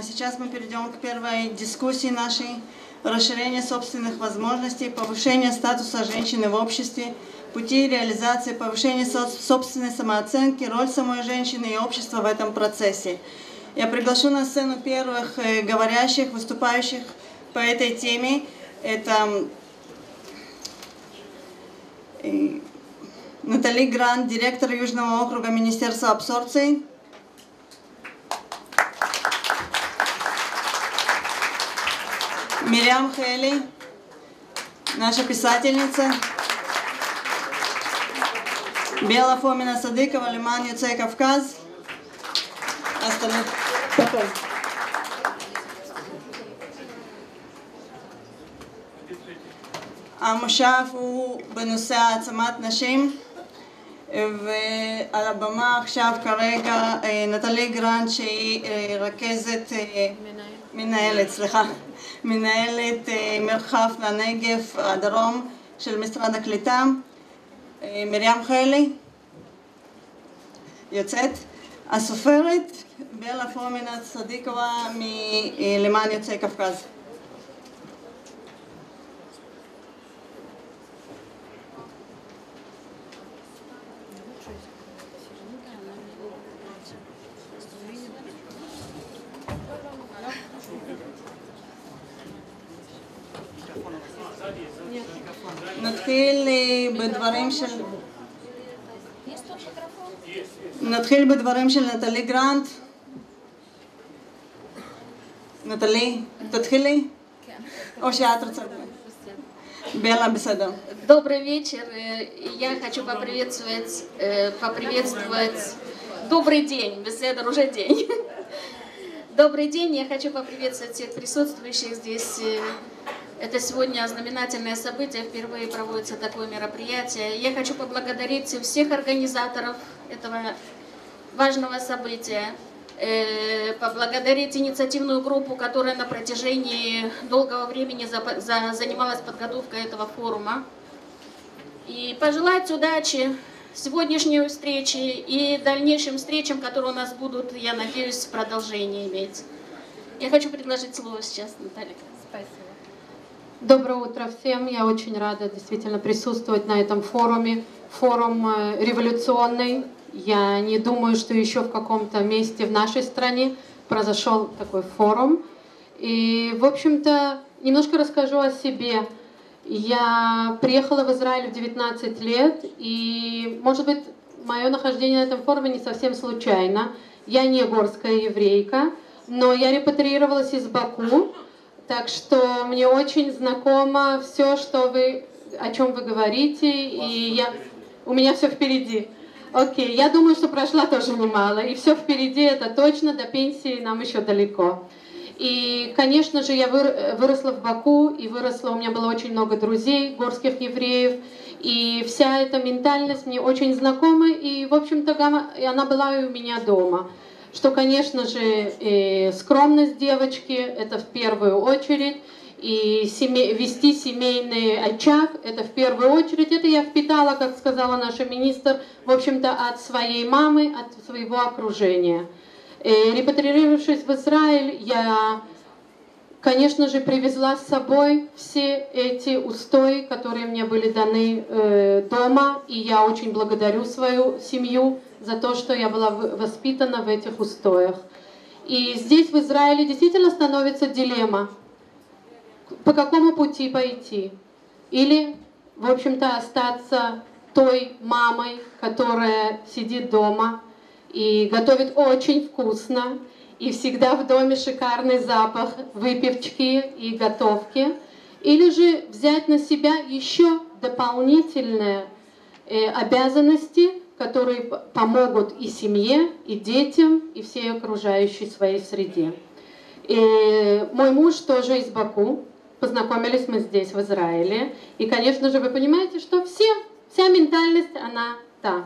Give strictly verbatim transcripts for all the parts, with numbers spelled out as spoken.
А сейчас мы перейдем к первой дискуссии нашей. Расширение собственных возможностей, повышение статуса женщины в обществе, пути реализации, повышение собственной самооценки, роль самой женщины и общества в этом процессе. Я приглашу на сцену первых говорящих, выступающих по этой теме. Это Натали Грант, директор Южного округа Министерства абсорбции. Мириам Хейли, наша писательница. Бела Фомина Садыкова, Лиман Юцей Кавказ. Остальных. המושב הוא בנושא העצמת נשים, ועל הבמה עכשיו כרגע נטלי גרנט שהיא רכזת, מנהלת, סליחה, מנהלת מרחב והנגב הדרום של משרד הקליטה. מרים חיילי, יוצאת. הסופרת בלה פומינה סדיקова מלמען יוצאי קווקז. נתחיל בדברים של נתחיל בדברים של נטלי גרנט. נטלי, תתחילי? או שאת רוצה? Бела, беседа. Добрый вечер. Я хочу поприветствовать, поприветствовать... Добрый день, беседа уже день. Добрый день. Я хочу поприветствовать всех присутствующих здесь. Это сегодня знаменательное событие, впервые проводится такое мероприятие. Я хочу поблагодарить всех организаторов этого важного события, поблагодарить инициативную группу, которая на протяжении долгого времени занималась подготовкой этого форума, и пожелать удачи сегодняшней встрече и дальнейшим встречам, которые у нас будут, я надеюсь, продолжение иметь. Я хочу предложить слово сейчас Наталье. Спасибо. Доброе утро всем. Я очень рада действительно присутствовать на этом форуме. Форум революционный. Я не думаю, что еще в каком-то месте в нашей стране произошел такой форум. И, в общем-то, немножко расскажу о себе. Я приехала в Израиль в девятнадцать лет, и, может быть, мое нахождение на этом форуме не совсем случайно. Я не горская еврейка, но я репатриировалась из Баку. Так что мне очень знакомо все, что вы, о чем вы говорите, и я, у меня все впереди. Окей, я думаю, что прошла тоже немало, и все впереди, это точно, до пенсии нам еще далеко. И, конечно же, я выросла в Баку, и выросла, у меня было очень много друзей, горских евреев, и вся эта ментальность мне очень знакома, и, в общем-то, она была и у меня дома. Что, конечно же, э, скромность девочки, это в первую очередь, и семей, вести семейный очаг, это в первую очередь, это я впитала, как сказала наша министр, в общем-то, от своей мамы, от своего окружения. Э, репатриировавшись в Израиль, я, конечно же, привезла с собой все эти устои, которые мне были даны э, дома, и я очень благодарю свою семью за то, что я была воспитана в этих устоях. И здесь, в Израиле, действительно становится дилемма, по какому пути пойти. Или, в общем-то, остаться той мамой, которая сидит дома и готовит очень вкусно, и всегда в доме шикарный запах выпечки и готовки. Или же взять на себя еще дополнительные э, обязанности, которые помогут и семье, и детям, и всей окружающей своей среде. И мой муж тоже из Баку. Познакомились мы здесь, в Израиле. И, конечно же, вы понимаете, что все, вся ментальность, она та.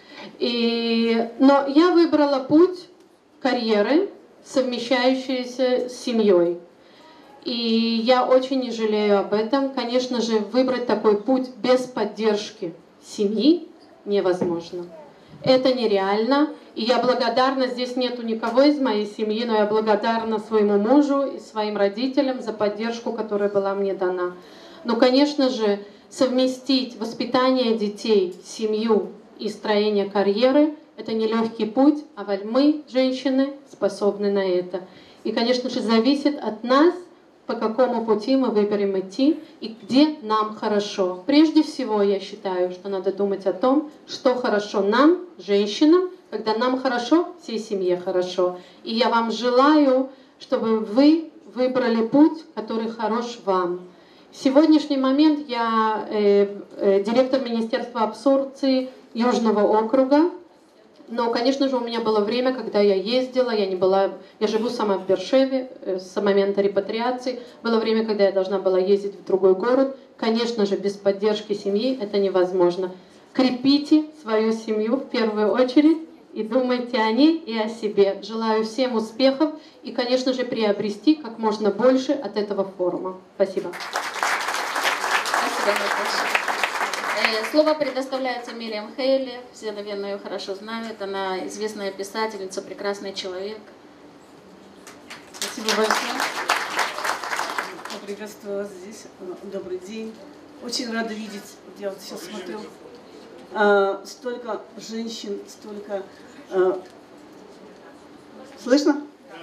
И, но я выбрала путь карьеры, совмещающийся с семьей. И я очень не жалею об этом. Конечно же, выбрать такой путь без поддержки семьи невозможно. Это нереально. И я благодарна, здесь нету никого из моей семьи, но я благодарна своему мужу и своим родителям за поддержку, которая была мне дана. Но, конечно же, совместить воспитание детей, семью и строение карьеры – это нелегкий путь, а мы, женщины, способны на это. И, конечно же, зависит от нас, по какому пути мы выберем идти и где нам хорошо. Прежде всего, я считаю, что надо думать о том, что хорошо нам, женщинам, когда нам хорошо, всей семье хорошо. И я вам желаю, чтобы вы выбрали путь, который хорош вам. В сегодняшний момент я э, э, директор Министерства абсорбции Южного округа. Но, конечно же, у меня было время, когда я ездила, я не была, я живу сама в Бершеве э, с момента репатриации. Было время, когда я должна была ездить в другой город. Конечно же, без поддержки семьи это невозможно. Крепите свою семью в первую очередь и думайте о ней и о себе. Желаю всем успехов и, конечно же, приобрести как можно больше от этого форума. Спасибо. Спасибо, Наташа. Слово предоставляется Мириам Хейли. Все, наверное, ее хорошо знают. Она известная писательница, прекрасный человек. Спасибо большое. Я приветствую вас здесь. Добрый день. Очень рада видеть, я вот сейчас смотрю, столько женщин, столько... Слышно?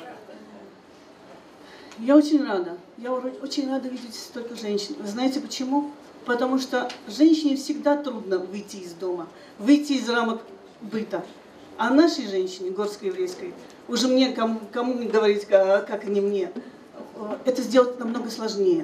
Я очень рада. Я очень рада видеть столько женщин. Вы знаете почему? Потому что женщине всегда трудно выйти из дома, выйти из рамок быта. А нашей женщине, горско-еврейской, уже мне, кому, кому говорить, как не мне, это сделать намного сложнее.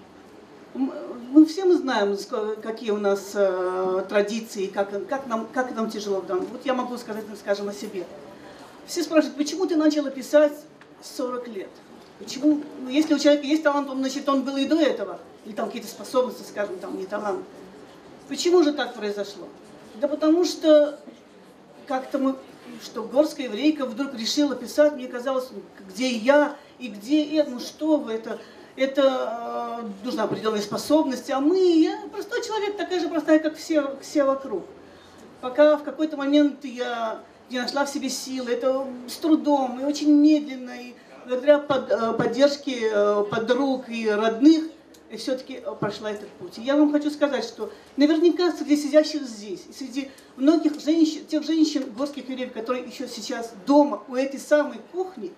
Мы все мы знаем, какие у нас традиции, как, как, нам, как нам тяжело в данном. Вот я могу сказать, скажем, о себе. Все спрашивают, почему ты начала писать в сорок лет? Почему? Ну, если у человека есть талант, он, значит, он был и до этого. Или там какие-то способности, скажем, там, не талант. Почему же так произошло? Да потому что как-то мы, что горская еврейка вдруг решила писать, мне казалось, где я и где это, ну что вы, это, это э, нужна определенная способность, а мы, я простой человек, такая же простая, как все, все вокруг. Пока в какой-то момент я не нашла в себе силы, это с трудом и очень медленно, и благодаря под, поддержке подруг и родных, и все-таки прошла этот путь. И я вам хочу сказать, что наверняка среди сидящих здесь, и среди многих женщин, тех женщин, горских евреев, которые еще сейчас дома, у этой самой кухни,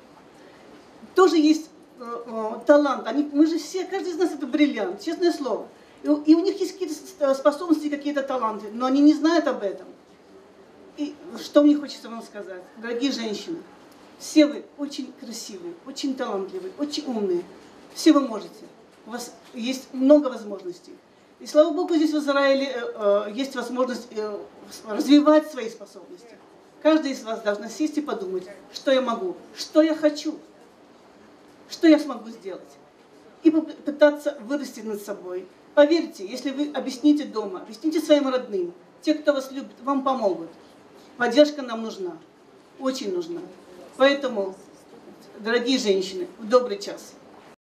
тоже есть э, э, талант. Они, мы же все, каждый из нас это бриллиант, честное слово. И, и у них есть какие-то способности, какие-то таланты, но они не знают об этом. И что мне хочется вам сказать, дорогие женщины, все вы очень красивые, очень талантливые, очень умные, все вы можете. У вас есть много возможностей. И слава Богу, здесь в Израиле э, есть возможность э, развивать свои способности. Каждый из вас должна сесть и подумать, что я могу, что я хочу, что я смогу сделать. И попытаться вырасти над собой. Поверьте, если вы объясните дома, объясните своим родным, те, кто вас любит, вам помогут. Поддержка нам нужна, очень нужна. Поэтому, дорогие женщины, в добрый час.